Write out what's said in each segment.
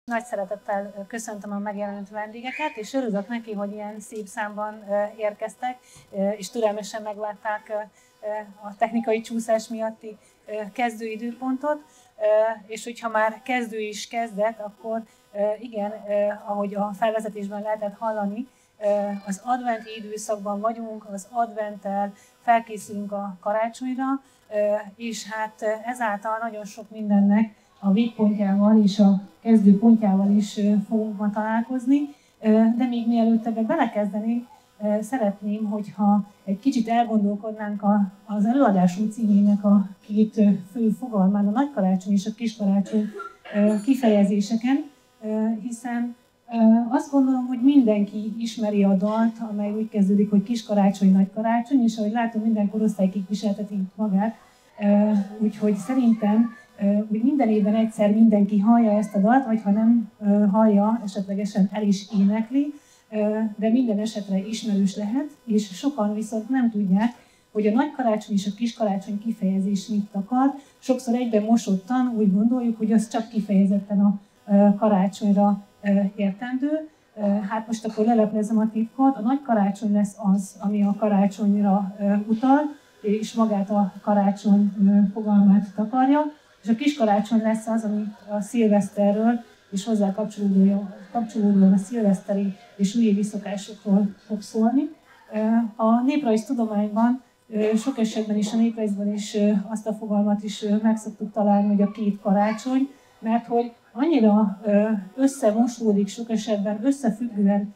Nagy szeretettel köszöntöm a megjelenült vendégeket, és örülök neki, hogy ilyen szép számban érkeztek, és türelmesen megvárták a technikai csúszás miatti kezdőidőpontot. És hogyha már kezdő is kezdett, akkor igen, ahogy a felvezetésben lehetett hallani, az adventi időszakban vagyunk, az adventtel felkészülünk a karácsonyra, és hát ezáltal nagyon sok mindennek a végpontjával és a kezdőpontjával is fogunk ma találkozni. De még mielőtt ebbe belekezdenénk, szeretném, hogyha egy kicsit elgondolkodnánk az előadásunk címének a két fő fogalmán, a nagykarácsony és a kiskarácsony kifejezéseken, hiszen azt gondolom, hogy mindenki ismeri a dalt, amely úgy kezdődik, hogy kiskarácsony, nagykarácsony, és ahogy látom, minden korosztály képviselteti magát, úgyhogy szerintem úgy minden évben egyszer mindenki hallja ezt a dalt, vagy ha nem hallja, esetlegesen el is énekli, de minden esetre ismerős lehet, és sokan viszont nem tudják, hogy a nagykarácsony és a kiskarácsony kifejezés mit akar. Sokszor egyben mosottan úgy gondoljuk, hogy az csak kifejezetten a karácsonyra értendő. Hát most akkor leleplezem a titkot, a nagykarácsony lesz az, ami a karácsonyra utal, és magát a karácsony fogalmát takarja, és a kiskarácsony lesz az, ami a szilveszterről és hozzá kapcsolódóan a szilveszteri és újévi szokásokról fog szólni. A néprajztudományban sok esetben is a néprajzban is azt a fogalmat is meg szoktuk találni, hogy a két karácsony, mert hogy annyira összemosódik sok esetben, összefüggően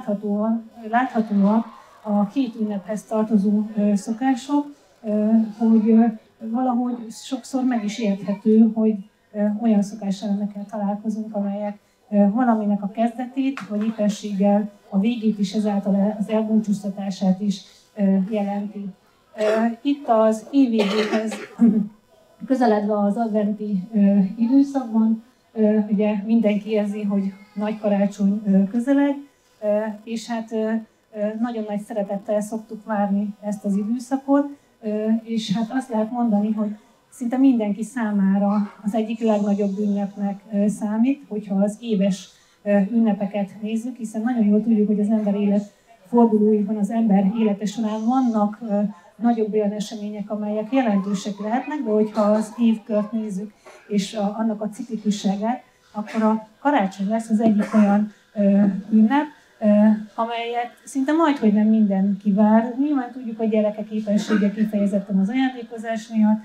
láthatóak a két ünnephez tartozó szokások, hogy valahogy sokszor meg is érthető, hogy olyan szokáselemekkel találkozunk, amelyek valaminek a kezdetét, vagy éppenséggel a végét is, ezáltal az elbúcsúztatását is jelenti. Itt az év végéhez közeledve az adventi időszakban, ugye mindenki érzi, hogy nagy karácsony közeleg, és hát nagyon nagy szeretettel szoktuk várni ezt az időszakot, és hát azt lehet mondani, hogy szinte mindenki számára az egyik legnagyobb ünnepnek számít, hogyha az éves ünnepeket nézzük, hiszen nagyon jól tudjuk, hogy az ember élet fordulóiban, az ember élete során vannak nagyobb olyan események, amelyek jelentősek lehetnek, de hogyha az évkört nézzük, és annak a ciklikusságát, akkor a karácsony lesz az egyik olyan ünnep, amelyet szinte majdhogy nem mindenki vár. Nyilván tudjuk, a gyerekek éppensége kifejezetten az ajándékozás miatt,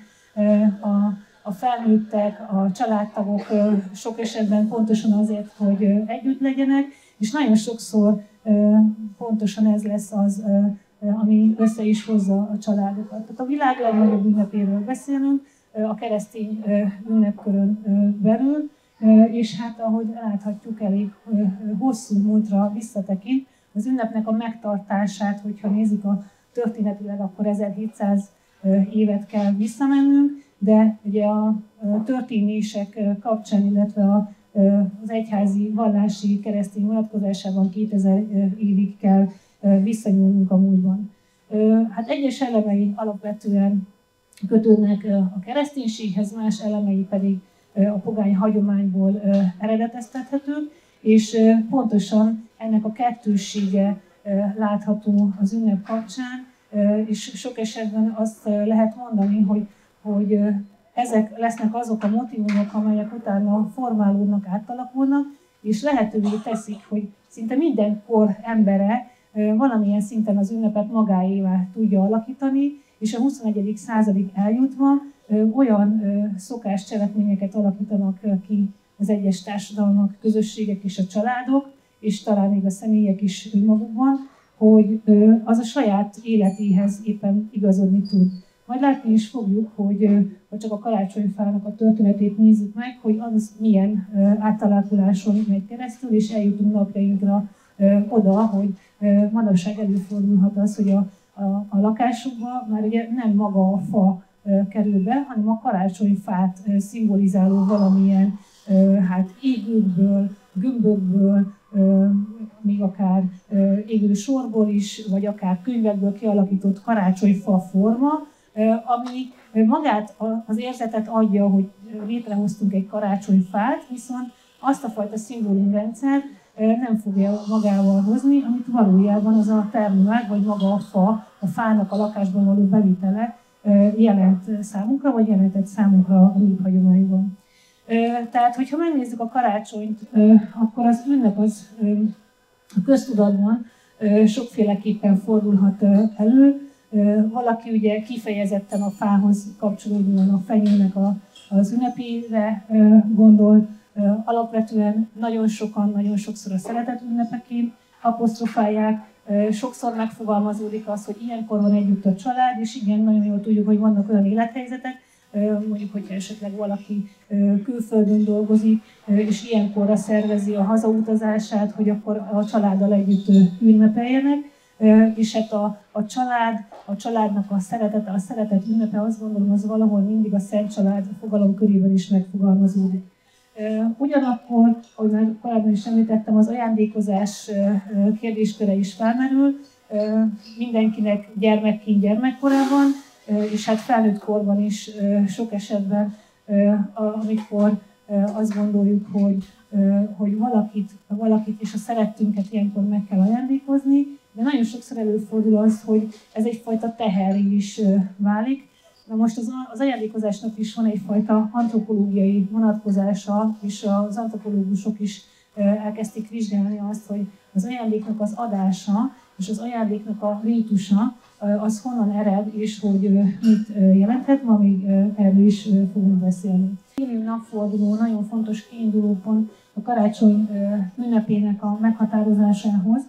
a felnőttek, a családtagok sok esetben pontosan azért, hogy együtt legyenek, és nagyon sokszor pontosan ez lesz az, ami össze is hozza a családokat. Tehát a világ legnagyobb ünnepéről beszélünk, a keresztény ünnepkörön belül, és hát ahogy láthatjuk, elég hosszú múltra visszatekint. Az ünnepnek a megtartását, hogyha nézzük a történetileg, akkor 1700 évet kell visszamennünk, de ugye a történések kapcsán, illetve az egyházi vallási keresztény vonatkozásában 2000 évig kell visszanyúlnunk a múltban. Hát egyes elemei alapvetően kötődnek a kereszténységhez, más elemei pedig a pogány hagyományból eredeteztethetők, és pontosan ennek a kettőssége látható az ünnep kapcsán, és sok esetben azt lehet mondani, hogy ezek lesznek azok a motívumok, amelyek utána formálódnak, átalakulnak, és lehetővé teszik, hogy szinte minden kor embere valamilyen szinten az ünnepet magáévá tudja alakítani, és a 21. századig eljutva olyan szokáscselekményeket alakítanak ki az egyes társadalmak, közösségek és a családok, és talán még a személyek is magukban, hogy az a saját életéhez éppen igazodni tud. Majd látni is fogjuk, hogy ha csak a karácsonyfának a történetét nézzük meg, hogy az milyen átalakuláson megy keresztül, és eljutunk napjainkra oda, hogy manapság előfordulhat az, hogy a lakásokba már ugye nem maga a fa kerül be, hanem a karácsonyfát szimbolizáló valamilyen hát égőkből, gömbökből, még akár égő sorból is, vagy akár könyvekből kialakított karácsonyfa forma, ami magát az érzetet adja, hogy létrehoztunk egy karácsonyfát, viszont azt a fajta szimbólumrendszer nem fogja magával hozni, amit valójában az a termőág, vagy maga a fa, a fának a lakásban való bevitele jelent számunkra, vagy jelentett számunkra a néphagyományban. Tehát, hogyha megnézzük a karácsonyt, akkor az ünnep az a köztudatban sokféleképpen fordulhat elő. Valaki ugye kifejezetten a fához kapcsolódóan a fenyőnek az ünnepére gondol, alapvetően nagyon sokan, nagyon sokszor a szeretet ünnepeként apostrofálják, sokszor megfogalmazódik az, hogy ilyenkor van együtt a család, és igen, nagyon jól tudjuk, hogy vannak olyan élethelyzetek, mondjuk, hogyha esetleg valaki külföldön dolgozik, és ilyenkorra szervezi a hazautazását, hogy akkor a családdal együtt ünnepeljenek, és hát a családnak a szeretete, a szeretet ünnepe, azt gondolom, az valahol mindig a Szent Család fogalom körében is megfogalmazódik. Ugyanakkor, ahogy már korábban is említettem, az ajándékozás kérdésköre is felmerül, mindenkinek gyermekként gyermekkorában, és hát felnőtt korban is sok esetben, amikor azt gondoljuk, hogy valakit és a szerettünket ilyenkor meg kell ajándékozni, de nagyon sokszor előfordul az, hogy ez egyfajta teherré is válik. Na most az ajándékozásnak is van egyfajta antropológiai vonatkozása, és az antropológusok is elkezdték vizsgálni azt, hogy az ajándéknak az adása és az ajándéknak a rítusa az honnan ered, és hogy mit jelenthet, ma még erről is fogunk beszélni. A téli napforduló nagyon fontos kiindulópont a karácsony ünnepének a meghatározásához,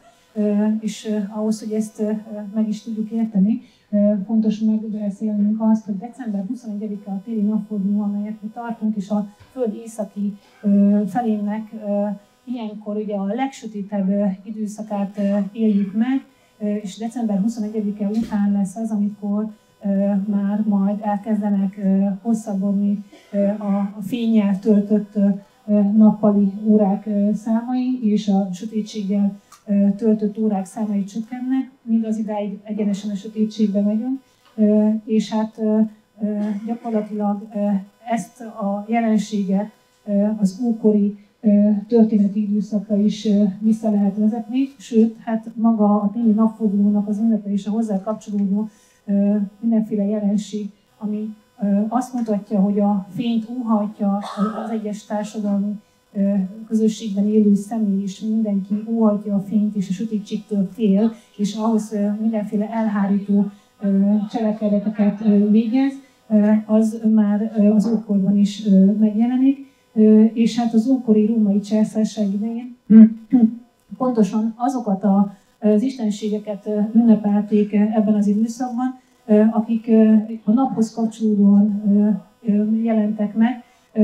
és ahhoz, hogy ezt meg is tudjuk érteni, fontos megbeszélnünk azt, hogy december 21-e a téli napforduló, amelyet mi tartunk, és a Föld északi felének ilyenkor ugye a legsötétebb időszakát éljük meg, és december 21-e után lesz az, amikor már majd elkezdenek hosszabbodni a fénnyel töltött nappali órák számai, és a sötétséggel töltött órák számai csökkennek, míg az idáig egyenesen a sötétségbe megyünk, és hát gyakorlatilag ezt a jelenséget az ókori történeti időszakra is vissza lehet vezetni, sőt, hát maga a téli napfordulónak az ünnepe és a hozzá kapcsolódó mindenféle jelenség, ami azt mutatja, hogy a fényt óhajtja az egyes társadalmi közösségben élő személy, és mindenki óhajtja a fényt és a sötétségtől fél, és ahhoz mindenféle elhárító cselekedeteket végez, az már az ókorban is megjelenik, és hát az ókori római császárság idején pontosan azokat az istenségeket ünnepelték ebben az időszakban, akik a naphoz kapcsolódóan jelentek meg,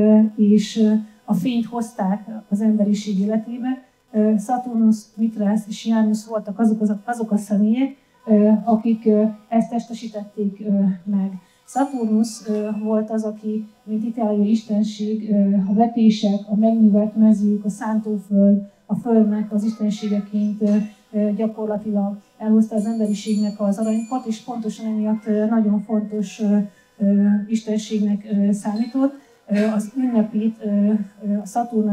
és a fényt hozták az emberiség életébe. Saturnus, Mithras és Janus voltak azok a személyek, akik ezt testesítették meg. Saturnus volt az, aki, mint itáliai istenség, a vetések, a megművelt mezők, a szántóföld, a földnek az istenségeként gyakorlatilag elhozta az emberiségnek az aranykort, és pontosan emiatt nagyon fontos istenségnek számított. Az ünnepét a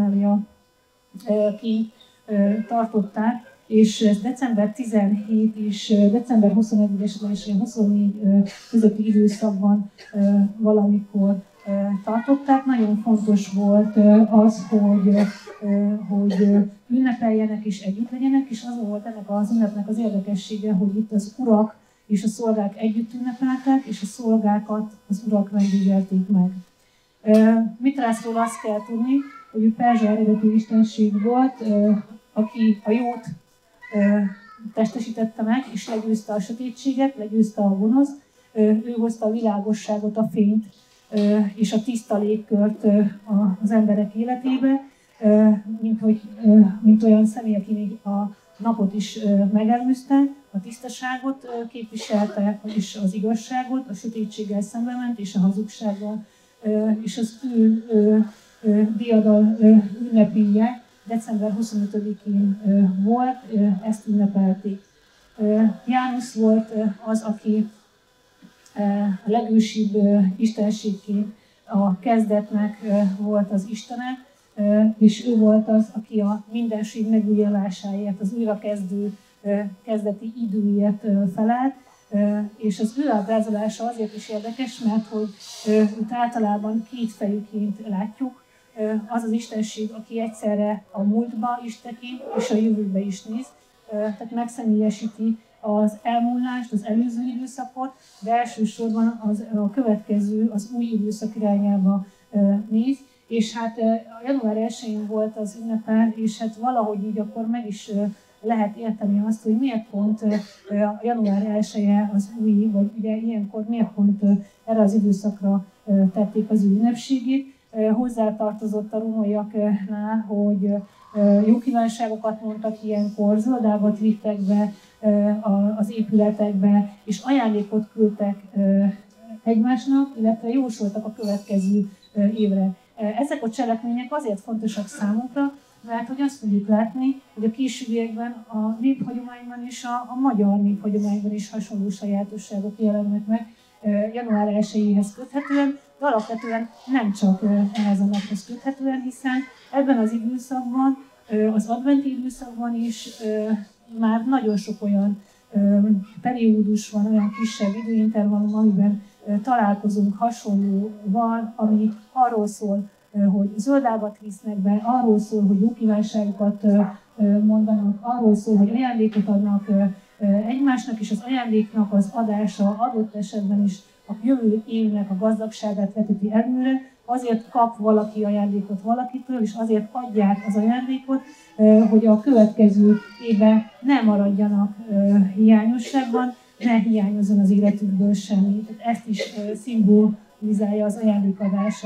Saturnália-ként tartották, és ez december 17 és december 21 és 24 közötti időszakban valamikor tartották. Nagyon fontos volt az, hogy ünnepeljenek és együtt legyenek, és az volt ennek az ünnepnek az érdekessége, hogy itt az urak és a szolgák együtt ünnepeltek, és a szolgákat az urak vendégelték meg. Mitrászról azt kell tudni, hogy ő perzsa eredetű istenség volt, aki a jót testesítette meg, és legyőzte a sötétséget, legyőzte a gonoszt, ő hozta a világosságot, a fényt és a tiszta légkört az emberek életébe, mint olyan személy, aki még a napot is megelőzte, a tisztaságot képviselte, és az igazságot, a sötétséggel szembe ment, és a hazugsággal, és az ő diadal ünnepélye december 25-én volt, ezt ünnepelték. Jánusz volt az, aki a legősibb istenségként a kezdetnek volt az istene, és ő volt az, aki a mindenség megújulásáért, az újrakezdő kezdeti időért felelt, és az ő ábrázolása azért is érdekes, mert hogy őt általában két fejűként látjuk. Az az istenség, aki egyszerre a múltba is tekint, és a jövőbe is néz, tehát megszemélyesíti az elmúlást, az előző időszakot, de elsősorban a következő, az új időszak irányába néz. És hát a január 1-én volt az ünnepel, és hát valahogy így akkor meg is lehet érteni azt, hogy miért pont a január 1-e az új, vagy ugye ilyenkor miért pont erre az időszakra tették az ő ünnepségét. Hozzátartozott a rómaiaknál, hogy jó kívánságokat mondtak ilyenkor, zöldágat vittek be az épületekbe, és ajándékot küldtek egymásnak, illetve jósoltak a következő évre. Ezek a cselekmények azért fontosak számunkra, mert hogy azt fogjuk látni, hogy a későbbiekben a néphagyományban és a magyar néphagyományban is hasonló sajátosságok jelennek meg január 1-éhez köthetően, de alapvetően nem csak ehhez a naphoz köthetően, hiszen ebben az időszakban, az adventi időszakban is már nagyon sok olyan periódus van, olyan kisebb időintervallum, amiben találkozunk hasonlóval, ami arról szól, hogy zöldágat visznek be, arról szól, hogy jó kívánságokat mondanak, arról szól, hogy ajándékot adnak egymásnak, és az ajándéknak az adása adott esetben is a jövő évnek a gazdagságát vetíti előre, azért kap valaki ajándékot valakitől, és azért adják az ajándékot, hogy a következő évben ne maradjanak hiányosságban, ne hiányozzon az életükből semmi. Tehát ezt is szimbolizálja az ajándékadása.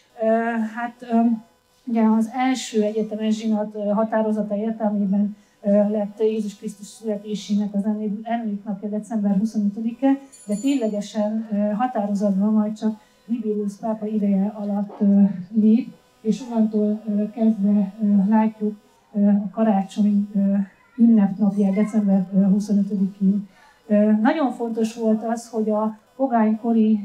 Hát ugye az első egyetemes zsinat határozata értelmében lett Jézus Krisztus születésének az emléknapja december 25-e, de ténylegesen határozatban majd csak Libérius pápa ideje alatt lép, és onnantól kezdve látjuk a karácsony ünnepnapját december 25-én. Nagyon fontos volt az, hogy a pogánykori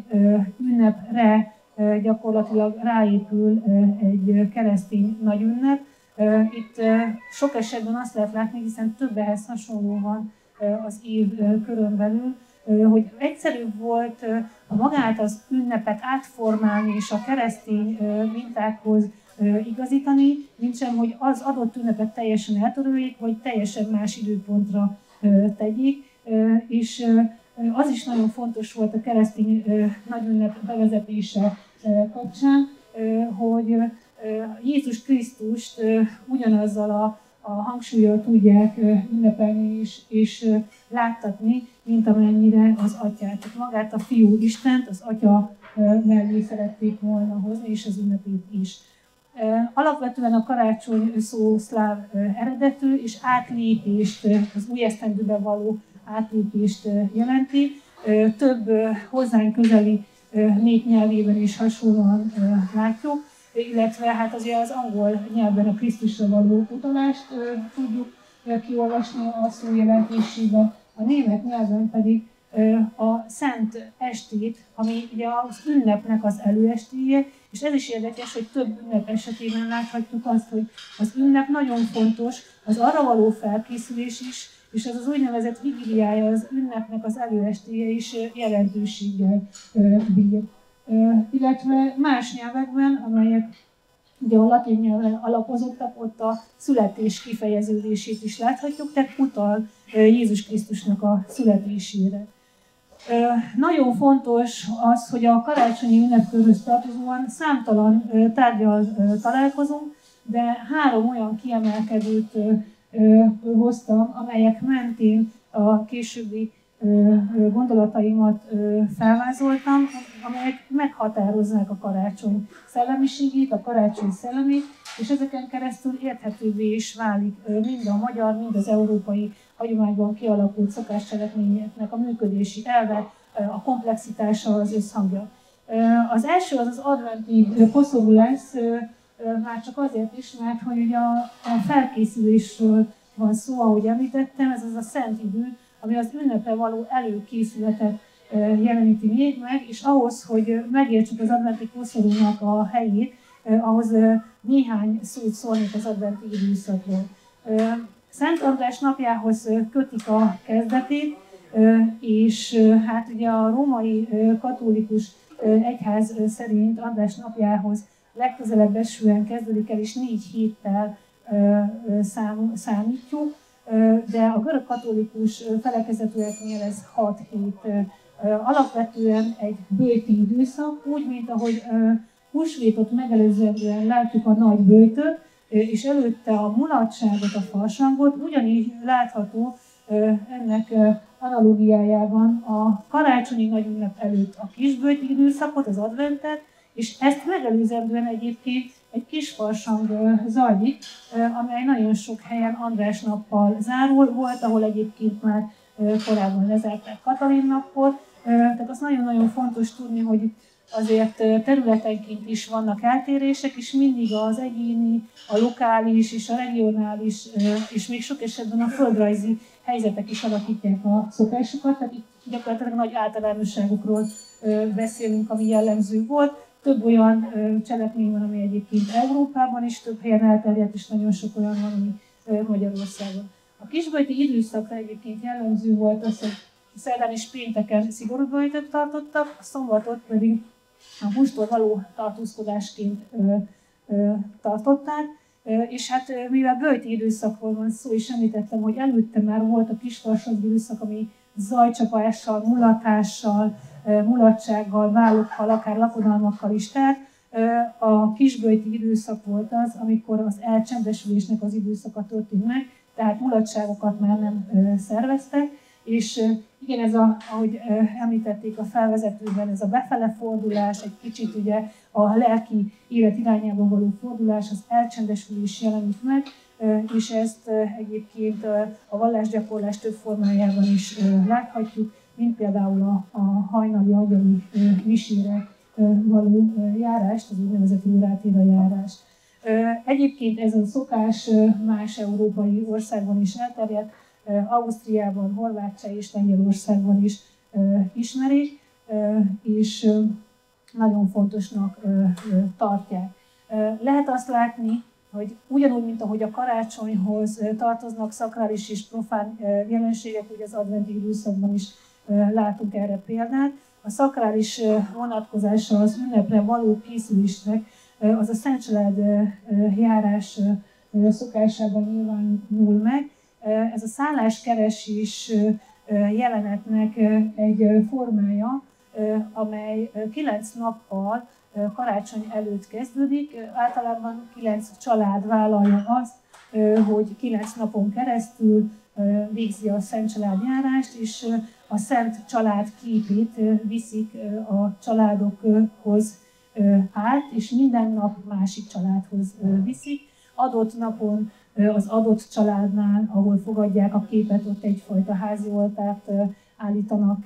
ünnepre gyakorlatilag ráépül egy keresztény nagyünnep. Itt sok esetben azt lehet látni, hiszen több ehhez hasonló van az év körön belül, hogy egyszerűbb volt magát az ünnepet átformálni és a keresztény mintákhoz igazítani, mintsem, hogy az adott ünnepet teljesen eltöröljék, vagy teljesen más időpontra tegyék. És az is nagyon fontos volt a keresztény nagyünnep bevezetése kapcsán, hogy Jézus Krisztust ugyanazzal a hangsúllyal tudják ünnepelni és láttatni, mint amennyire az atyát. Tehát magát a fiú Istent, az atya mellé szerették volna hozni, és az ünnepét is. Alapvetően a karácsony szó szláv eredetű, és átlépést, az új esztendőbe való átlépést jelenti. Több hozzánk közeli népnyelvében is hasonlóan látjuk, illetve hát azért az angol nyelven a Krisztusra való utalást tudjuk kiolvasni a szó jelentésében, a német nyelven pedig a Szent Estét, ami ugye az ünnepnek az előestéje, és ez is érdekes, hogy több ünnep esetében láthatjuk azt, hogy az ünnep nagyon fontos, az arra való felkészülés is, és ez az úgynevezett vigiliája az ünnepnek az előestéje is jelentőséggel bír. Illetve más nyelvekben, amelyek ugye a latin nyelven alapozottak, ott a születés kifejeződését is láthatjuk, tehát utal Jézus Krisztusnak a születésére. Nagyon fontos az, hogy a karácsonyi ünnepkörhöz tartozóan számtalan tárgyal találkozunk, de 3 olyan kiemelkedőt hoztam, amelyek mentén a későbbi gondolataimat felvázoltam, amelyek meghatározzák a karácsony szellemiségét, a karácsony szellemét, és ezeken keresztül érthetővé is válik mind a magyar, mind az európai hagyományban kialakult szokáscselekményeknek a működési elve, a komplexitása, az összhangja. Az első az az adventi koszorú lesz, már csak azért is, mert hogy ugye a felkészülésről van szó, ahogy említettem, ez az a szent idő, ami az ünnepre való előkészületet jeleníti még meg, és ahhoz, hogy megértsük az adventi koszorúnak a helyét, ahhoz néhány szót szólnék az adventi időszakról. Szent András napjához kötik a kezdetét, és hát ugye a római katolikus egyház szerint András napjához legközelebb esően kezdődik el, és 4 héttel számítjuk, de a görög katolikus felekezetűeknél ez 6 hét. Alapvetően egy böjti időszak, úgy, mint ahogy húsvétot megelőzően látjuk a nagy böjtöt, és előtte a mulatságot, a farsangot, ugyanígy látható ennek analógiájában a karácsonyi nagyünnep előtt a kisböjti időszakot, az adventet, és ezt megelőzően egyébként egy kis farsang zajlik, amely nagyon sok helyen András nappal zárul, volt, ahol egyébként már korábban lezárták Katalin nappot, tehát az nagyon-nagyon fontos tudni, hogy azért területenként is vannak eltérések, és mindig az egyéni, a lokális és a regionális, és még sok esetben a földrajzi helyzetek is alakítják a szokásokat, tehát itt gyakorlatilag nagy általánosságokról beszélünk, ami jellemző volt. Több olyan cselekmény van, ami egyébként Európában is több helyen elterjedt, és nagyon sok olyan van, ami Magyarországon. A kisböjti időszakra egyébként jellemző volt az, hogy szerdán és pénteken szigorú böjtöt tartottak, a szombatot pedig a hústól való tartózkodásként tartották, és hát mivel böjti időszakról van szó, és említettem, hogy előtte már volt a kisfarsang időszak, ami zajcsapással, mulatással, mulatsággal, vállokkal, akár lakodalmakkal is telt. A kisböjti időszak volt az, amikor az elcsendesülésnek az időszaka történt meg, tehát mulatságokat már nem szerveztek, és igen, ez ahogy említették a felvezetőben, ez a befele fordulás, egy kicsit ugye a lelki élet irányába való fordulás, az elcsendesülés jelenik meg, és ezt egyébként a vallásgyakorlás több formájában is láthatjuk, mint például a hajnali angyali misére való járást, az úgynevezett órátéra járást. Egyébként ez a szokás más európai országban is elterjedt, Ausztriában, Horvátország és Lengyelországban is ismerik, és nagyon fontosnak tartják. Lehet azt látni, hogy ugyanúgy, mint ahogy a karácsonyhoz tartoznak szakrális és profán jelenségek, ugye az adventi időszakban is látunk erre példát. A szakrális vonatkozása az ünnepre való készülésnek az a Szent Család járás szokásában nyilvánul meg. Ez a szálláskeresés jelenetnek egy formája, amely 9 nappal karácsony előtt kezdődik. Általában 9 család vállalja azt, hogy 9 napon keresztül végzi a Szent Család járást, és a Szent Család képét viszik a családokhoz át, és minden nap másik családhoz viszik. Adott napon az adott családnál, ahol fogadják a képet, ott egyfajta házi oltárt állítanak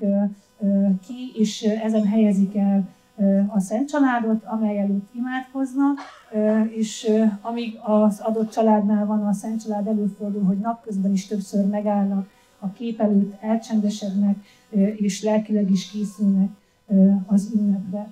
ki, és ezen helyezik el a Szent Családot, amely előtt imádkoznak, és amíg az adott családnál van a Szent Család, előfordul, hogy napközben is többször megállnak a kép előtt, elcsendesednek, és lelkileg is készülnek az ünnepre.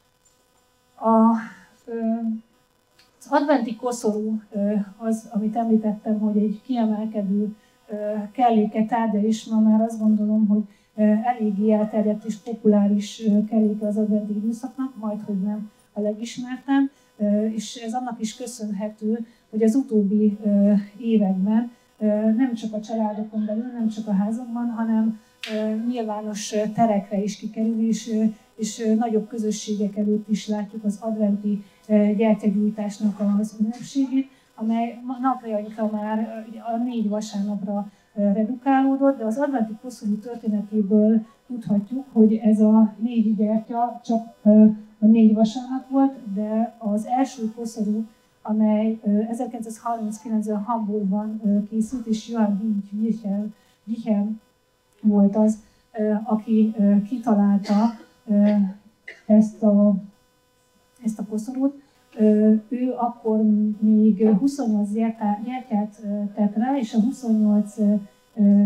Az adventi koszorú az, amit említettem, hogy egy kiemelkedő kelléke tárgya is, ma már azt gondolom, hogy eléggé elterjedt és populáris kelléke az adventi időszaknak, majdhogy nem a legismertem, és ez annak is köszönhető, hogy az utóbbi években nem csak a családokon belül, nem csak a házakban, hanem nyilvános terekre is kikerül, és nagyobb közösségek előtt is látjuk az adventi gyertyagyújtásnak az ünnepségét, amely napjainkra már a 4 vasárnapra redukálódott, de az adventi koszorú történetéből tudhatjuk, hogy ez a 4 gyertya csak a 4 vasárnap volt, de az első koszorú, amely 1939-ben Hamburgban készült, és Johann Wilhelm volt az, aki kitalálta ezt a koszorút. Ő akkor még 28 gyertyát tett rá, és a 28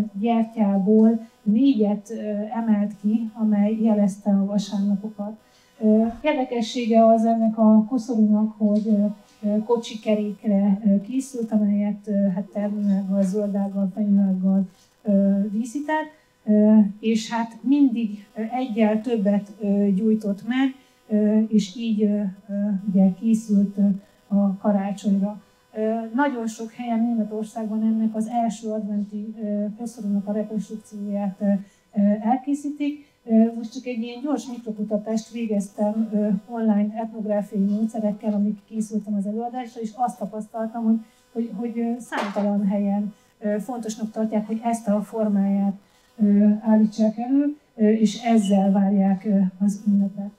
gyertyából 4-et emelt ki, amely jelezte a vasárnapokat. Érdekessége az ennek a koszorúnak, hogy kocsikerékre készült, amelyet hát termőággal, zöldággal, fenyőággal díszített, és hát mindig egyel többet gyújtott meg, és így ugye készült a karácsonyra. Nagyon sok helyen Németországban ennek az első adventi koszorúnak a rekonstrukcióját elkészítik. Most csak egy ilyen gyors mikrokutatást végeztem online etnográfiai módszerekkel, amik készültem az előadásra, és azt tapasztaltam, hogy számtalan helyen fontosnak tartják, hogy ezt a formáját állítsák elő, és ezzel várják az ünnepet.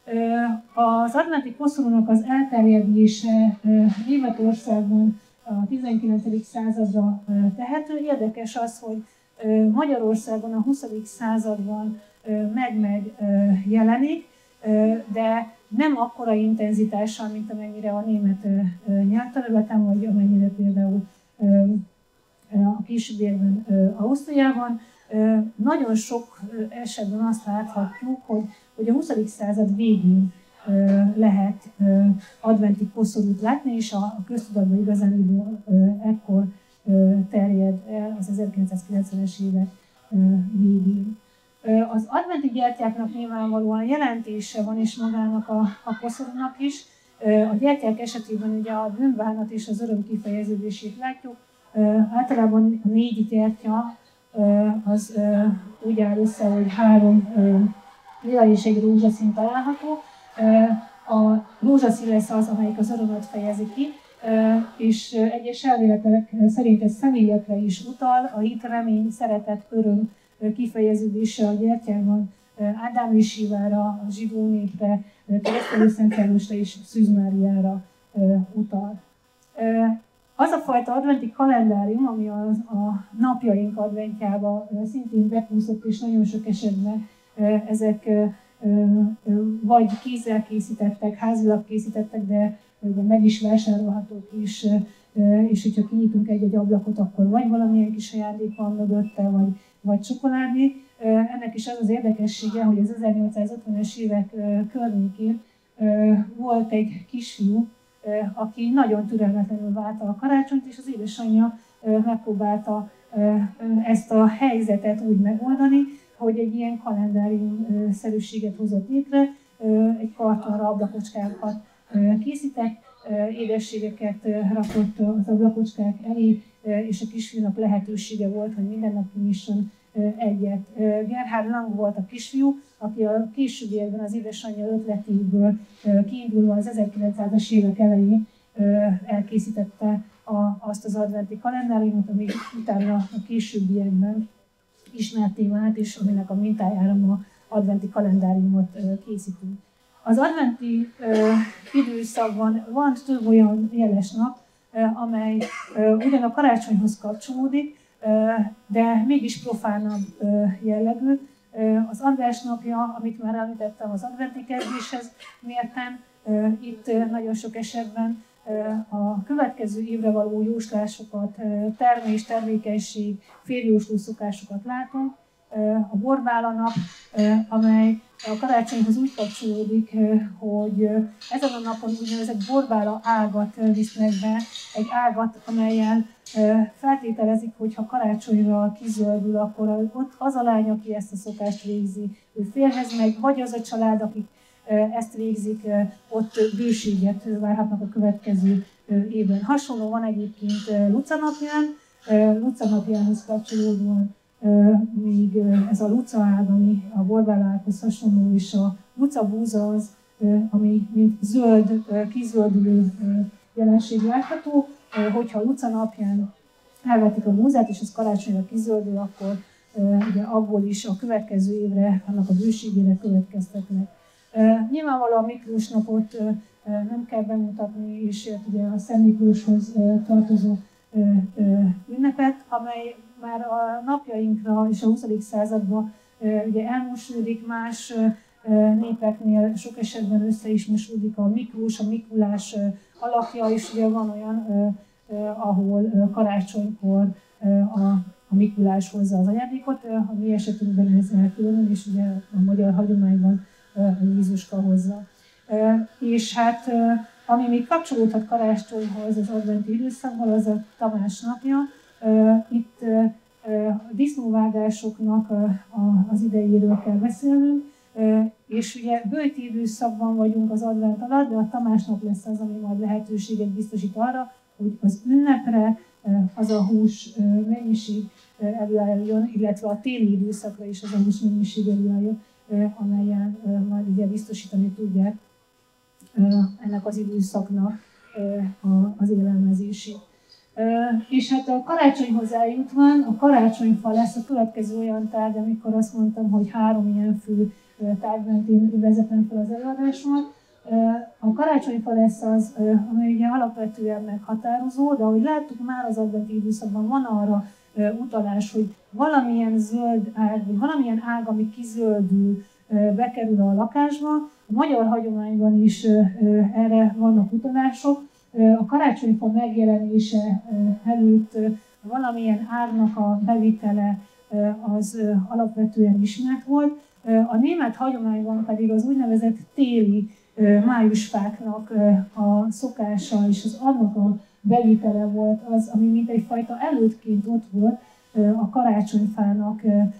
Az adventi koszorúnak az elterjedése Németországban a 19. századra tehető. Érdekes az, hogy Magyarországon a 20. században megjelenik, de nem akkora intenzitással, mint amennyire a német nyelvterületen, vagy amennyire például a későbbiekben Ausztriában. Nagyon sok esetben azt láthatjuk, hogy a 20. század végén lehet adventi koszorút látni, és a köztudatban igazán ekkor terjed el az 1990-es évek végén. Az adventi gyertyáknak nyilvánvalóan jelentése van, és magának a koszorúnak is. A gyertyák esetében ugye a bűnbánat és az öröm kifejeződését látjuk. Általában a 4 gyertya az úgy áll össze, hogy 3 lila és egy rózsaszín található. A rózsaszín lesz az, amelyik az örömöt fejezi ki, és egyes elméletek szerint ez személyekre is utal, a hit, remény, szeretet, öröm kifejeződése a gyertyában Ádám és Évára, a zsidó népre, Keresztelő Szent Jánosra és Szűz Máriára utal. Az a fajta adventi kalendárium, ami a napjaink adventjába szintén bekúszott, és nagyon sok esetben ezek vagy kézzel készítettek, házilag készítettek, de meg is vásárolhatók is, és hogyha kinyitunk egy-egy ablakot, akkor vagy valamilyen kis ajándék van mögötte, vagy csokoládé. Ennek is az az érdekessége, hogy az 1850-es évek környékén volt egy kisfiú, aki nagyon türelmetlenül várta a karácsonyt, és az édesanyja megpróbálta ezt a helyzetet úgy megoldani, hogy egy ilyen kalendárium-szerűséget hozott létre, egy kartonra ablakocskákat készített, édességeket rakott az ablakocskák elé, és a kisfiúnak lehetősége volt, hogy minden nap kinyisson egyet. Gerhard Lang volt a kisfiú, aki a későbbiekben az édesanyja ötletéből kiindulva az 1900-as évek elején elkészítette azt az adventi kalendáriumot, ami utána a későbbiekben ismerté vált, és aminek a mintájára ma adventi kalendáriumot készítünk. Az adventi időszakban van több olyan jeles nap, amely ugyan a karácsonyhoz kapcsolódik, de mégis profánabb jellegű. Az András napja, amit már említettem, az adventi kezdéshez mérten, itt nagyon sok esetben a következő évre való jóslásokat, termés, termékenység, férjósló szokásokat látunk. A borbála nap, amely a karácsonyhoz úgy kapcsolódik, hogy ezen a napon úgynevezett borbála ágat visznek be, egy ágat, amelyen feltételezik, hogy ha karácsonyra kizöldül, akkor ott az a lány, aki ezt a szokást végzi, ő férhez megy, vagy az a család, akik ezt végzik, ott bőséget várhatnak a következő évben. Hasonló van egyébként Luca napján. Luca napjához kapcsolódóan még ez a Luca ág, ami a borbála ághoz hasonló, és a Luca búza az, ami mint zöld, kizöldülő jelenség látható. Hogyha Luca napján elvetik a búzát, és az karácsonyra kizöldül, akkor ugye abból is a következő évre, annak a bőségére következtetnek. Nyilvánvalóan a Miklós napot nem kell bemutatni, és ugye a Szent Miklóshoz tartozó ünnepet, amely már a napjainkra és a 20. században ugye elmosódik, más népeknél sok esetben össze is mosódik a Miklós, a Mikulás alakja, és ugye van olyan, ahol karácsonykor a Mikulás hozza az ajándékot, a mi esetünkben ez elkülönül, és ugye a magyar hagyományban Jézuska hozza. És hát ami még kapcsolódhat karácsonyhoz az adventi időszakban, az a Tamás napja. Itt a disznóvágásoknak az idejéről kell beszélnünk, és ugye böjti időszakban vagyunk az advent alatt, de a Tamás nap lesz az, ami majd lehetőséget biztosít arra, hogy az ünnepre az a hús mennyiség előálljon, illetve a téli időszakra is az a hús mennyiség előálljon, amelyen majd ugye biztosítani tudják ennek az időszaknak az élelmezését. És hát a karácsonyhoz eljutván, a karácsonyfa lesz a következő olyan tárgy, amikor azt mondtam, hogy 3 ilyen fő tárgy mentén vezetem fel az előadásomat. A karácsonyfa lesz az, ami ugye alapvetően meghatározó, de ahogy láttuk már az adventi időszakban van arra utalás, hogy valamilyen zöld ág, vagy valamilyen ág, ami kizöldül, bekerül a lakásba. A magyar hagyományban is erre vannak utalások. A karácsonyfa megjelenése előtt valamilyen ágnak a bevitele az alapvetően ismert volt. A német hagyományban pedig az úgynevezett téli májusfáknak a szokása és az annak a bevitele volt az, ami mint egyfajta előttként ott volt a karácsonyfának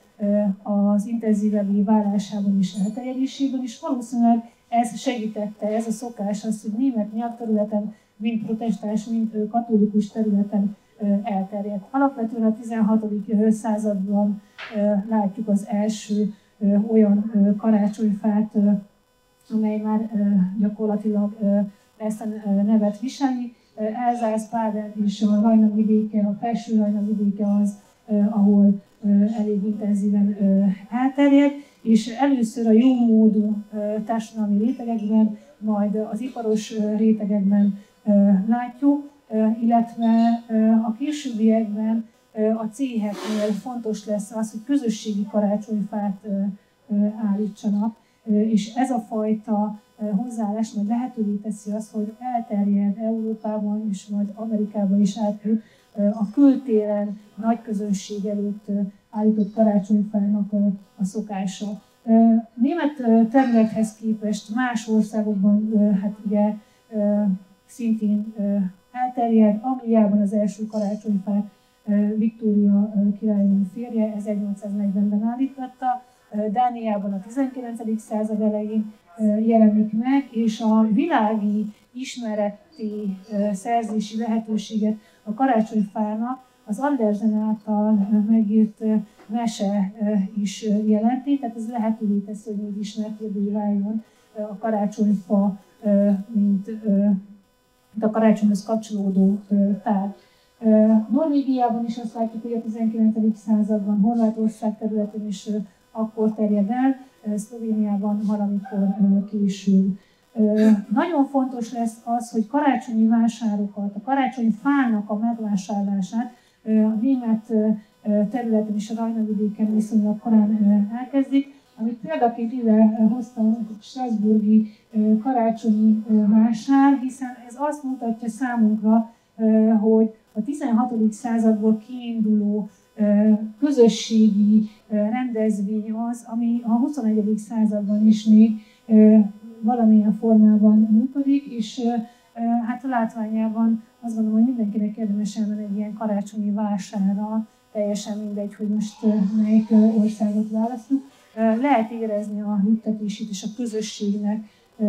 az intenzívebbé válásában és elterjedésében, és valószínűleg ez segítette, ez a szokás az, hogy német nyelvterületen, mind protestáns, mind katolikus területen elterjedt. Alapvetően a 16. században látjuk az első olyan karácsonyfát, amely már gyakorlatilag ezt a nevet viseli. Elzász, Baden és a Rajna vidéke, a felső Rajna vidéke az, ahol elég intenzíven elterjed, és először a jómódú társadalmi rétegekben, majd az iparos rétegekben látjuk, illetve a későbbiekben a céheknél fontos lesz az, hogy közösségi karácsonyfát állítsanak, és ez a fajta hozzáállás majd lehetővé teszi azt, hogy elterjed Európában és majd Amerikában is átjut a kültéren nagy közönség előtt állított karácsonyfának a szokása. Német területhez képest más országokban hát ugye szintén elterjed. Angliában az első karácsonyfát Viktória királynő férje 1840-ben állította, Dániában a 19. század elején jelenik meg, és a világi ismereti szerzési lehetőséget a karácsonyfának az Andersen által megírt mese is jelenti, tehát ez lehetővé teszi, hogy még ismertébbé váljon a karácsonyfa, mint a karácsonyhoz kapcsolódó tárgy. Norvégiában is azt látjuk, hogy a 19. században, Horvátország területén is akkor terjed el, Szlovéniában valamikor később. Nagyon fontos lesz az, hogy karácsonyi vásárokat, a karácsonyfának a megvásárlását a német területen és a Rajna-vidéken viszonylag korán elkezdik, amit példaként ide hoztam a strasbourgi karácsonyi vásár, hiszen ez azt mutatja számunkra, hogy a 16. századból kiinduló közösségi rendezvény az, ami a 21. században is még valamilyen formában működik, és hát a látványában azt gondolom, hogy mindenkinek érdemes elmenni egy ilyen karácsonyi vásárra, teljesen mindegy, hogy most melyik országot választjuk. Lehet érezni a nyugtatését és a közösségnek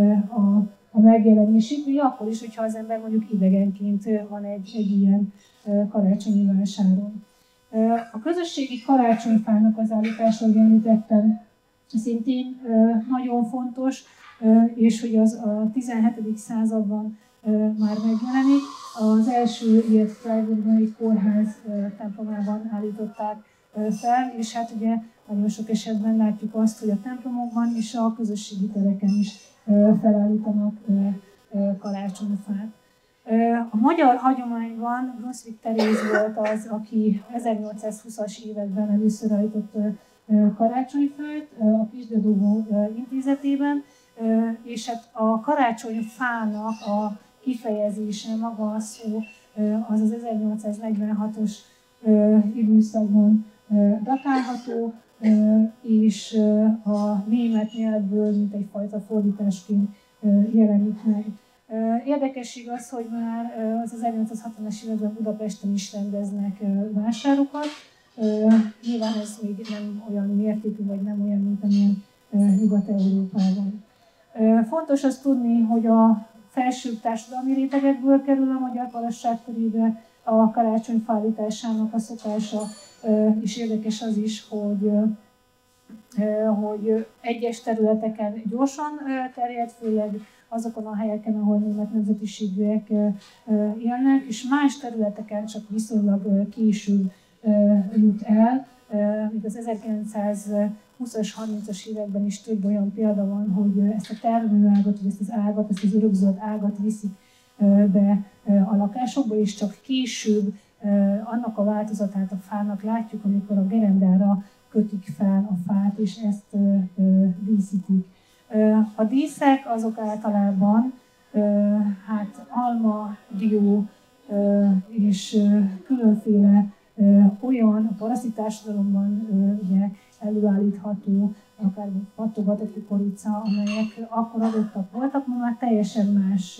a megjelenését, még akkor is, hogyha az ember mondjuk idegenként van egy ilyen karácsonyi vásáron. A közösségi karácsonyfának az állítása, ahogy említettem, szintén nagyon fontos, és hogy az a 17. században már megjelenik. Az első ilyet Freiburgban egy kórház templomában állították fel, és hát ugye nagyon sok esetben látjuk azt, hogy a templomokban és a közösségi tereken is felállítanak karácsonyfát. A magyar hagyományban Brunswick Teréz volt az, aki 1820-as években először állított karácsonyfát a Kisdedóvó intézetében, és hát a karácsonyfának a kifejezése, maga a szó, az az 1846-os időszakban datálható, és a német nyelvből, mint egyfajta fordításként jelenik meg. Érdekes igaz, hogy már az 1860-as években Budapesten is rendeznek vásárokat. Nyilván ez még nem olyan mértékű, vagy nem olyan, mint amilyen Nyugat-Európában. Fontos azt tudni, hogy a felsőbb társadalmi rétegekből kerül a magyar parasság körébe a karácsonyfa állításának a szokása, és érdekes az is, hogy egyes területeken gyorsan terjed, főleg azokon a helyeken, ahol német nemzetiségűek élnek, és más területeken csak viszonylag később jut el, míg az 1920-as, 30-as években is több olyan példa van, hogy ezt a termőágat, vagy ezt az ágat, ezt az örökzöld ágat viszik be a lakásokba, és csak később annak a változatát a fának látjuk, amikor a gerendára kötik fel a fát, és ezt díszítik. A díszek azok általában hát alma, dió és különféle olyan a paraszti társadalomban ugye előállítható, akár pattogat, kukorica, amelyek akkor adottak voltak, ma már teljesen más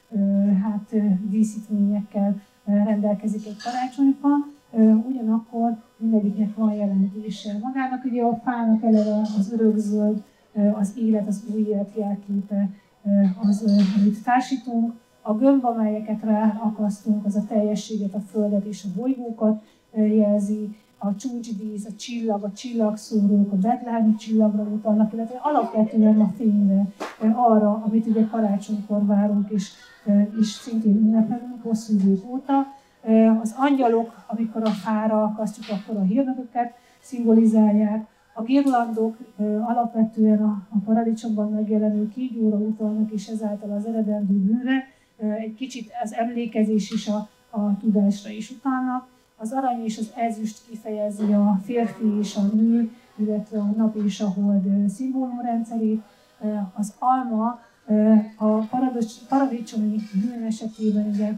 hát, díszítményekkel rendelkezik egy karácsonyfa, ugyanakkor mindegyiknek van jelentése. Magának ugye a fának eleve az örökzöld, az élet, az új élet jelképe az, amit társítunk. A gömb, amelyeket ráakasztunk, az a teljességet, a földet és a bolygókat jelzi. A csúcsdísz, a csillag, a csillagszórók, a betlehemi csillagra utalnak, illetve alapvetően a fényre, arra, amit ugye karácsonykor várunk, és szintén ünnepelünk hosszú idők óta. Az angyalok, amikor a fára akasztjuk, akkor a hirdetőket szimbolizálják. A girlandok alapvetően a paradicsomban megjelenő kígyóra utalnak, és ezáltal az eredendő bűnre. Egy kicsit az emlékezés is a tudásra is utalnak. Az arany és az ezüst kifejezi a férfi és a nő, illetve a nap és a hold szimbólumrendszerét. Az alma a paradicsomi bűn esetében ugye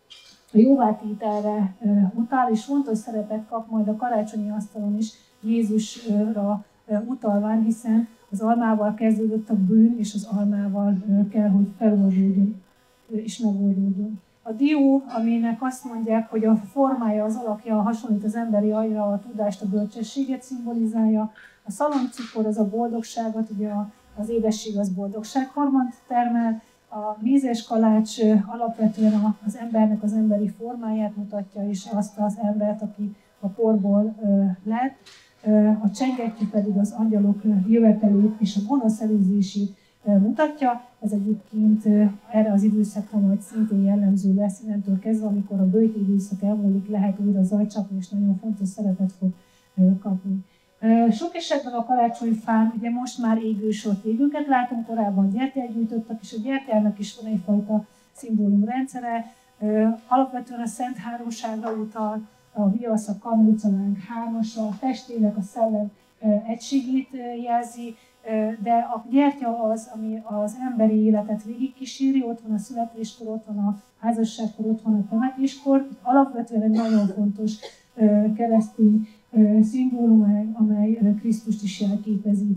a jóvátételre utal, és fontos szerepet kap majd a karácsonyi asztalon is Jézusra utalván, hiszen az almával kezdődött a bűn, és az almával kell, hogy feloldódjon és megoldódjon. A dió, aminek azt mondják, hogy a formája, az alakja hasonlít az emberi agyra, a tudást, a bölcsességet szimbolizálja. A szaloncukor az a boldogságot, ugye az édesség az boldogsághormont termel. A mézes kalács alapvetően az embernek az emberi formáját mutatja, és azt az embert, aki a porból lett. A csengettyű pedig az angyalok jövetelét és a gonosz előzését mutatja. Ez egyébként erre az időszakra majd szintén jellemző lesz, innentől kezdve, amikor a böjti időszak elmúlik, lehet újra zajcsapni, és nagyon fontos szerepet fog kapni. Sok esetben a karácsonyfán ugye most már égősort, égőket látunk, korábban gyertyát gyújtottak, és a gyertyának is van egyfajta szimbólumrendszere. Alapvetően a Szent Háromságra utal, a viasz, a kamóc, a láng hármasra, a testlélek, a szellem egységét jelzi, de a gyertya az, ami az emberi életet végigkíséri, ott van a születéskor, ott van a házasságkor, ott van a temetéskor. Alapvetően egy nagyon fontos keresztény szimbólum, amely Krisztust is jelképezi,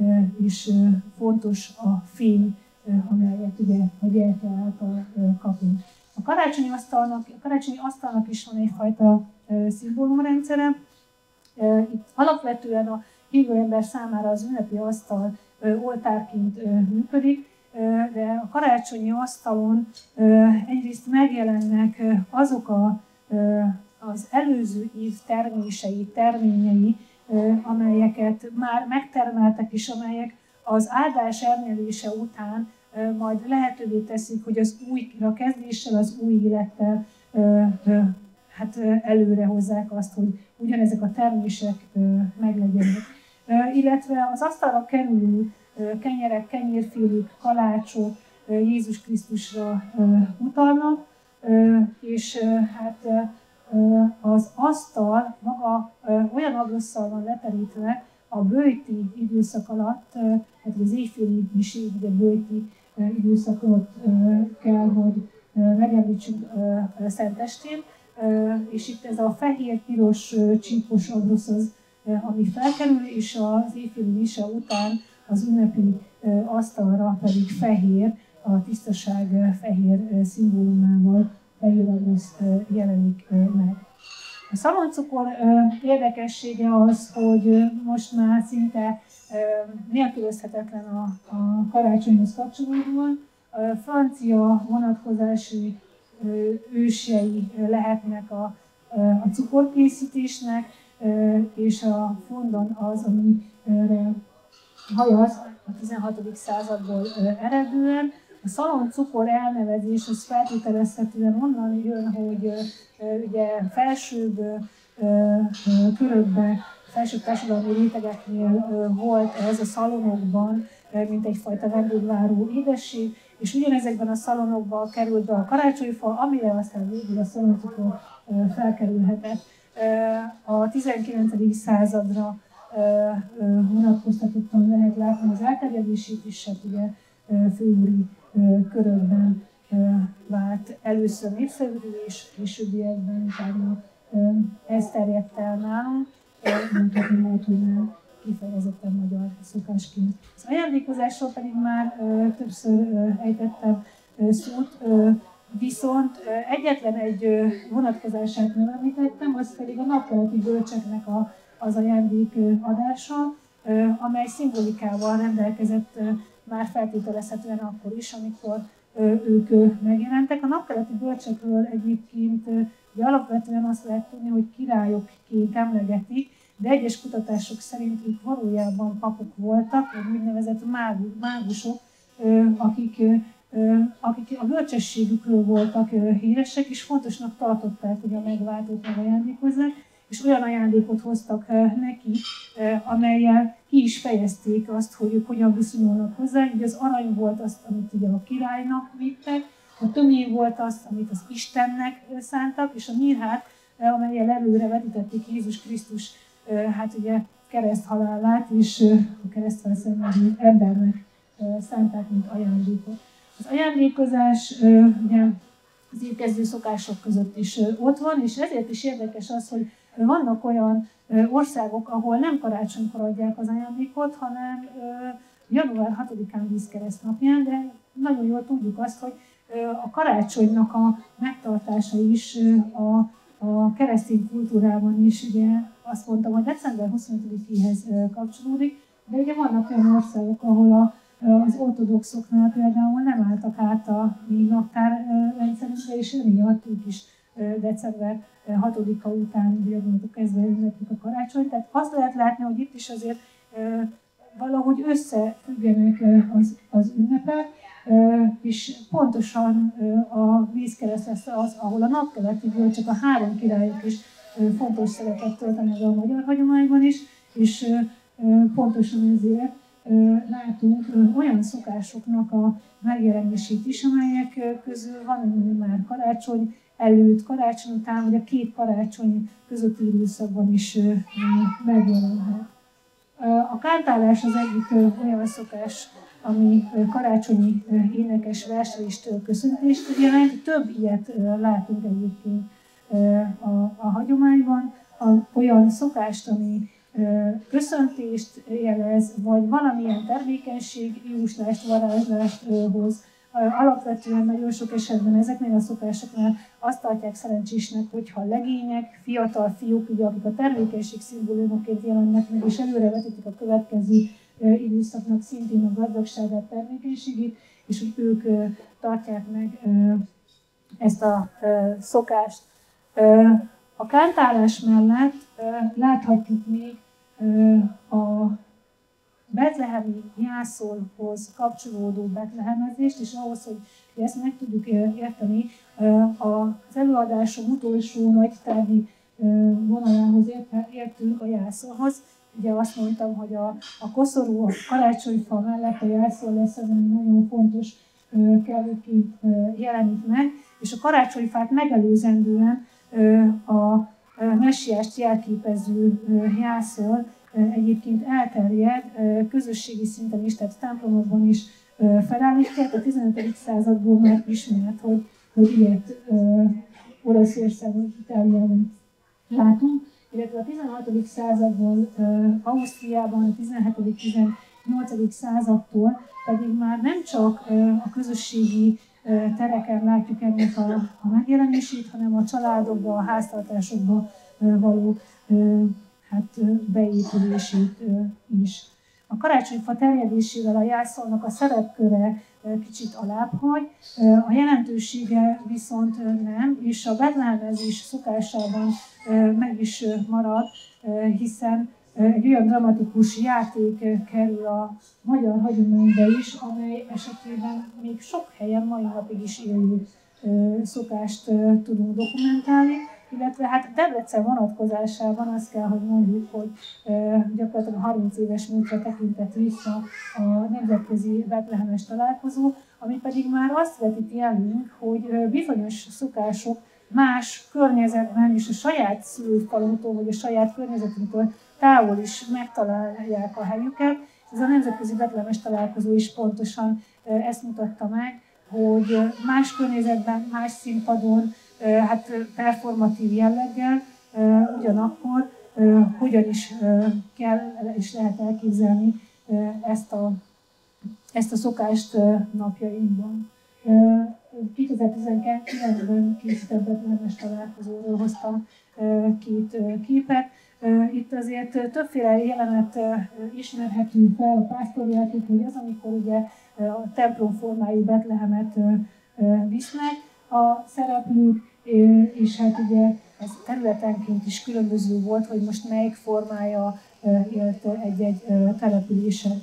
és fontos a fény, amelyet ugye a gyertya által kapunk. A karácsonyi asztalnak is van egyfajta szimbólumrendszere. Itt alapvetően a hívő ember számára az ünnepi asztal oltárként működik, de a karácsonyi asztalon egyrészt megjelennek azok az előző év termései, terményei, amelyeket már megtermeltek, és amelyek az áldás elnyelése után majd lehetővé teszik, hogy az újra kezdéssel, az új élettel hát előre hozzák azt, hogy ugyanezek a termések meglegyenek. Illetve az asztalra kerülő kenyerek, kenyérfélék, kalácsok Jézus Krisztusra utalnak, és hát az asztal maga olyan abrosszal van leterítve a böjti időszak alatt, hát az éjféli miség, ugye böjti időszakot kell, hogy megemlítsünk Szentestén, és itt ez a fehér-piros csíkos abrosz az ami felkerül, és az éjféli mise után az ünnepi asztalra pedig fehér, a tisztaság fehér szimbólumával fehér agrusz jelenik meg. A szaloncukor érdekessége az, hogy most már szinte nélkülözhetetlen a karácsonyhoz kapcsolódóan. A francia vonatkozású ősjei lehetnek a cukorkészítésnek, és a fondon az, amire hajaz a 16. századból eredően. A szaloncukor elnevezés az feltételezhetően onnan jön, hogy ugye felsőbb körökben, felsőbb társadalmi rétegeknél volt ez a szalonokban, mint egyfajta vendégváró édesség, és ugyanezekben a szalonokban került be a karácsonyfa, amire aztán végül a szaloncukor felkerülhetett. A 19. századra vonatkoztatottan lehet látni az elterjedését is, hát ugye főúri körökben vált először népszerű, és későbbiekben utána ez terjedt el nálunk, mondhatni majd, hogy már kifejezetten magyar szokásként. Az ajándékozásról pedig már többször ejtettem szót, viszont egyetlen egy vonatkozását nem említettem, az pedig a napkeleti bölcseknek az ajándékadása, amely szimbolikával rendelkezett már feltételezhetően akkor is, amikor ők megjelentek. A napkeleti bölcsekről egyébként alapvetően azt lehet tudni, hogy királyokként emlegetik, de egyes kutatások szerint ők valójában papok voltak, vagy úgynevezett mágusok, akik a bölcsességükről voltak híresek, és fontosnak tartották, hogy a megváltót megajándékozzák, és olyan ajándékot hoztak neki, amellyel ki is fejezték azt, hogy ők hogyan viszonyulnak hozzá. Ugye az arany volt azt, amit ugye a királynak vittek, a tömény volt azt, amit az Istennek szántak, és a mirhát, amellyel előre vetítették Jézus Krisztus, hát ugye kereszthalálát, és a keresztfelszenvedő embernek szánták, mint ajándékot. Az ajándékozás ugye az étkezdő szokások között is ott van, és ezért is érdekes az, hogy vannak olyan országok, ahol nem karácsonykor adják az ajándékot, hanem január 6-án vízkereszt napján, de nagyon jól tudjuk azt, hogy a karácsonynak a megtartása is a keresztény kultúrában is, ugye azt mondtam, hogy december 25-éhez kapcsolódik, de ugye vannak olyan országok, ahol az ortodoxoknál például nem álltak át a mi naptárrendszerünkre, és emiatt ők is december 6-a után gyakorlatilag kezdve ünneplik a karácsonyt. Tehát azt lehet látni, hogy itt is azért valahogy összefüggenek az ünnepek, és pontosan a vízkereszt lesz az, ahol a napkeleti bölcsek, a három királyok is fontos szerepet töltenek a magyar hagyományban is, és pontosan ezért látunk olyan szokásoknak a megjelenését is, amelyek közül van, ami már karácsony előtt, karácsony után, vagy a két karácsony közötti időszakban is megjelenhet. A kántálás az egyik olyan szokás, ami karácsonyi énekes verselést, köszöntést jelent. Több ilyet látunk egyébként a hagyományban. Olyan szokást, ami köszöntést jelez, vagy valamilyen tevékenység, jóslást, varázslást hoz. Alapvetően nagyon sok esetben ezeknél a szokásoknál azt tartják szerencsésnek, hogyha legények, fiatal fiúk, ugye, akik a termékenység szimbólumoként jelennek meg, és előrevetítik a következő időszaknak szintén a gazdagságát, termékenységét, és hogy ők tartják meg ezt a szokást. A kántálás mellett láthatjuk még a betlehemi jászolhoz kapcsolódó betlehemezést, és ahhoz, hogy ezt meg tudjuk érteni, az előadásom utolsó nagy tárgyi vonalához értünk, a jászolhoz. Ugye azt mondtam, hogy a koszorú, a karácsonyfa mellett a jászol lesz az, ami nagyon fontos kellőként jelenik meg, és a karácsonyfát megelőzendően a messiást jelképező jászol egyébként elterjed közösségi szinten is, tehát templomokban is felállítják. A 15. századból már ismert, hogy ilyet Olaszországban, Itáliában látunk, illetve a 16. században Ausztriában, a 17.-18. századtól pedig már nem csak a közösségi tereken látjuk ennek a megjelenését, hanem a családokba, a háztartásokba való beépülését is. A karácsonyfa terjedésével a jászolnak a szerepköre kicsit alábbhagy, a jelentősége viszont nem, és a betlehemezés szokásában meg is marad, hiszen egy olyan dramatikus játék kerül a magyar hagyományba is, amely esetében még sok helyen mai napig is élő szokást tudunk dokumentálni, illetve hát Debrecen vonatkozásában azt kell, hogy mondjuk, hogy gyakorlatilag 30 éves múltra tekintett vissza a nemzetközi betlehemes találkozó, ami pedig már azt vetíti elünk, hogy bizonyos szokások más környezetben és a saját szülőfalunktól vagy a saját környezetünktől távol is megtalálják a helyüket. Ez a nemzetközi betlehemes találkozó is pontosan ezt mutatta meg, hogy más környezetben, más színpadon, performatív jelleggel, ugyanakkor hogyan is kell és lehet elképzelni ezt a szokást napjainkban. 2019-ben készített betlehemes találkozóról hoztam két képet. Itt azért többféle jelenet ismerhető fel a pásztorjáték, hogy az, amikor ugye a templom formájú Betlehemet visznek a szereplők, és hát ugye ez területenként is különböző volt, hogy most melyik formája élt egy-egy településen.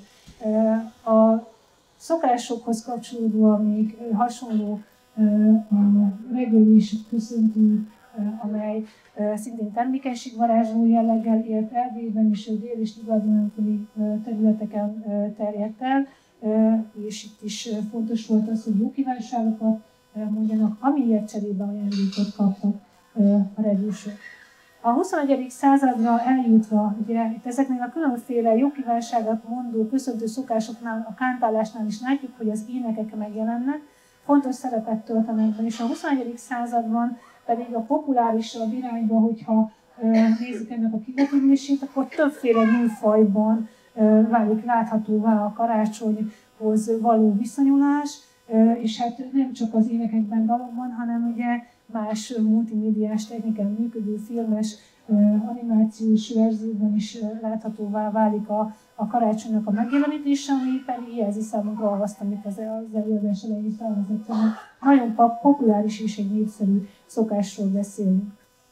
A szokásokhoz kapcsolódóan még hasonló a reggelés köszöntő, amely szintén termékenységvarázsló jelleggel élt Erdélyben és a dél- és nyugat-dunántúli területeken terjedt el, és itt is fontos volt az, hogy jó kívánságokat mondjanak, amiért cserében ajándékot kaptak a regősök. A 21. századra eljutva, ugye itt ezeknél a különféle jó kívánságot mondó, köszöntő szokásoknál, a kántálásnál is látjuk, hogy az énekek megjelennek, fontos szerepet töltenek be, és a 21. században pedig a populárisabb irányba, hogyha nézzük ennek a kivetülését, akkor többféle műfajban válik láthatóvá a karácsonyhoz való viszonyulás, és hát nem csak az énekekben, dalokban, hanem ugye más multimédiás technikán működő filmes, animációs verzióban is láthatóvá válik a karácsonynak a megjelenítése, ami pedig jelzi számunkra azt, amit az előadás elején felvezettem. Nagyon populáris és egy népszerű szokásról beszélünk.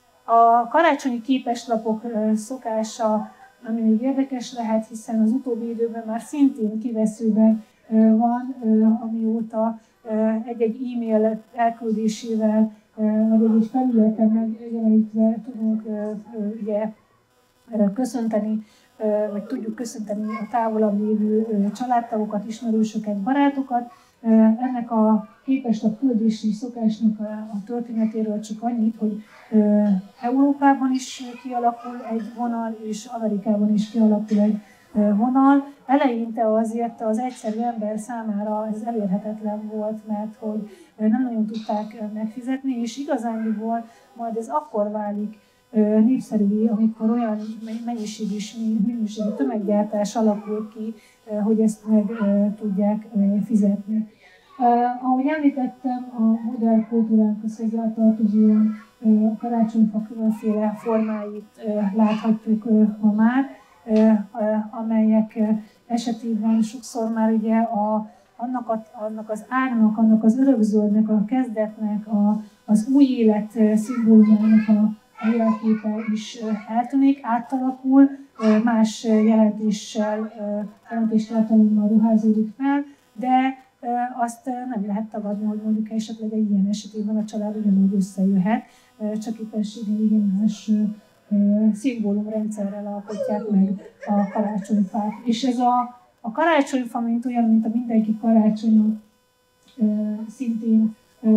A karácsonyi képeslapok szokása, ami még érdekes lehet, hiszen az utóbbi időben már szintén kiveszőben van, amióta egy-egy e-mail elküldésével, vagy egy felületen megjelenítve tudunk ugye köszönteni, vagy tudjuk köszönteni a távolabb lévő családtagokat, ismerősöket, barátokat. Ennek a képeslap küldési szokásnak a történetéről csak annyit, hogy Európában is kialakul egy vonal, és Amerikában is kialakul egy vonal. Eleinte azért az egyszerű ember számára ez elérhetetlen volt, mert hogy nem nagyon tudták megfizetni, és igazándiból majd ez akkor válik népszerűvé, amikor olyan mennyiségű és minőségű tömeggyártás alakul ki, hogy ezt meg tudják fizetni. Ahogy említettem, a modern kultúránkhoz hozzátartozóan a karácsonyfa különféle formáit láthatjuk ma már, amelyek esetében sokszor már ugye annak az árnak, annak az örökzöldnek, a kezdetnek, az új élet szimbólumának a jelképe is eltűnik, átalakul, más jelentéstartalommal ruházódik fel, de azt nem lehet tagadni, hogy mondjuk esetleg egy ilyen esetében a család ugyanúgy összejöhet, csak éppenséggel igen más szimbólumrendszerrel alkotják meg a karácsonyfát. És ez a karácsonyfa, mint olyan, mint a mindenki karácsonya, szintén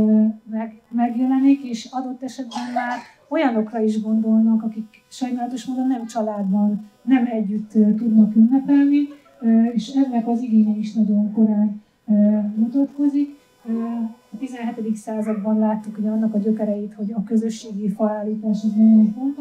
megjelenik, és adott esetben már olyanokra is gondolnak, akik sajnálatos módon nem családban, nem együtt tudnak ünnepelni, és ennek az igénye is nagyon korán mutatkozik. A 17. században láttuk ugye annak a gyökereit, hogy a közösségi faállítás az nagyon fontos,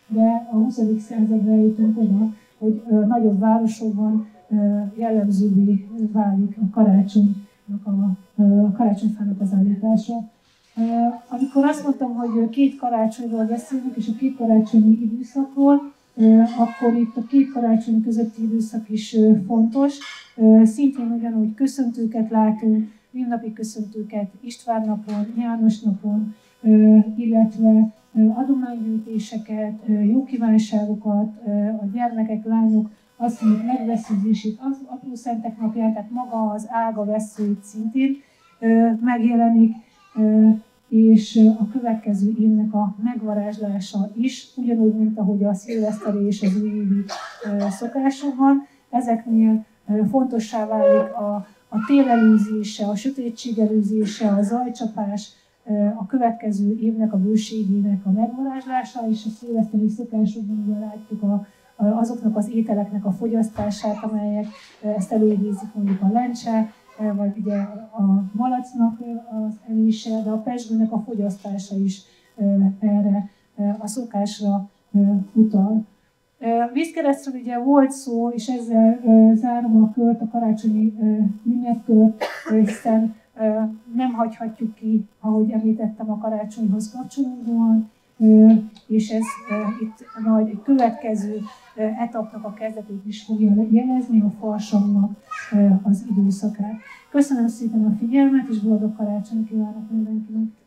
de a 20. századra jutunk oda, hogy nagyobb városokban jellemzővé válik a karácsonyfának az állítása. Amikor azt mondtam, hogy két karácsonyról beszélünk, és a két karácsonyi időszakról, akkor itt a két karácsony közötti időszak is fontos. Szintén ugyanúgy köszöntőket látunk, névnapi köszöntőket István napon, János napon, illetve adománygyűjtéseket, jó kívánságokat, a gyermekek, lányok asszonyok megveszőzését, az apró szentek napján, tehát maga az ága veszőit szintén megjelenik, és a következő évnek a megvarázslása is, ugyanúgy, mint ahogy a szilveszteri és az újévi szokásokban. Ezeknél fontossá válik a tél előzése, a sötétség előzése, a zajcsapás, a következő évnek a bőségének a megvarázslása, és a szilveszteri szokásokban ugye látjuk azoknak az ételeknek a fogyasztását, amelyek ezt előidézik, mondjuk a lencse, vagy ugye a malacnak az elése, de a pezsgőnek a fogyasztása is erre a szokásra utal. Vízkeresztről ugye volt szó, és ezzel zárom a kört, a karácsonyi ünnepkört, hiszen nem hagyhatjuk ki, ahogy említettem, a karácsonyhoz kapcsolódóan, és ez itt majd következő etapnak a kezdetét is fogja jelezni, a farsangnak az időszakát. Köszönöm szépen a figyelmet, és boldog karácsonyt kívánok mindenkinek!